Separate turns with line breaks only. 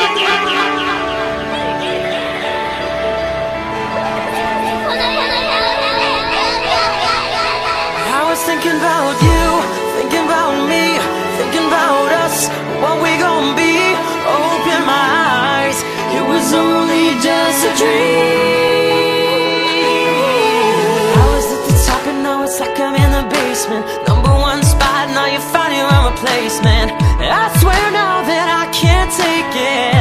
I was thinking about you, thinking about me, thinking about us, what we gon' be. Open my eyes, it was only just a dream. I was at the top and now it's like I'm in the basement. Number one spot, now you're finding my replacement. I swear now that I can't take it.